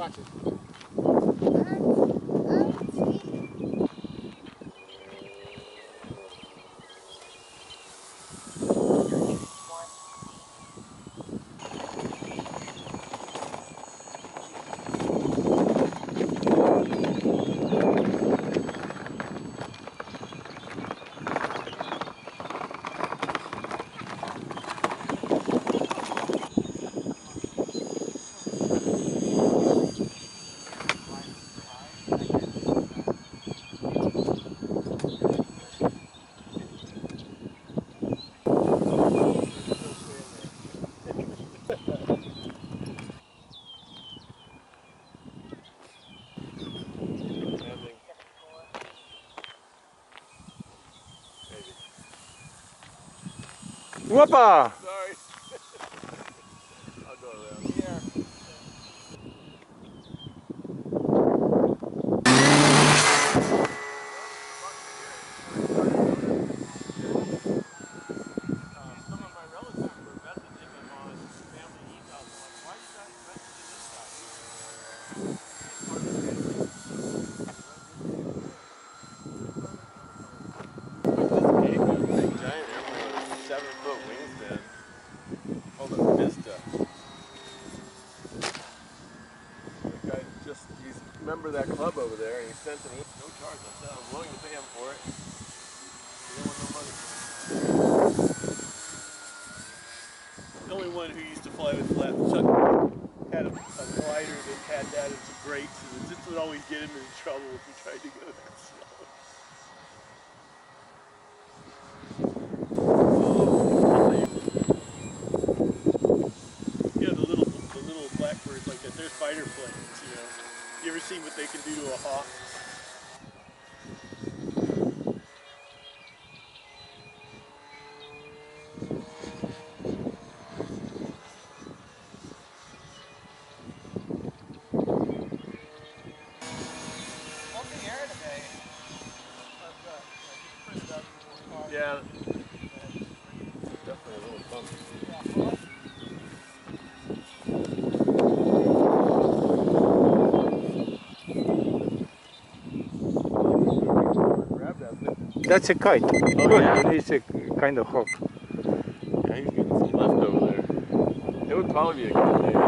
Watch it. Whoopa! Sorry. I'll go around here. Some of my relatives were messaging him on family emails. I'm like, why are you guys messaging this guy? He's part of the family. This egg, a big giant airplane with a 7-foot wingspan. Called a Vista. The guy just, he's a member of that club over there, and he sent an email. No charge. I said I'm willing to pay him for it. He didn't want no money. The only one who used to fly with flat Chuck had a glider that had that and some brakes, and it just would always get him in trouble if he tried to go that slow. Yeah, the little blackbirds like that. They're fighter planes, you know. You ever seen what they can do to a hawk? Yeah, definitely a little bumpy. That's a kite. Oh, good. yeah? It's a kind of hawk. Yeah, he's getting some left over there. It would probably be a good day.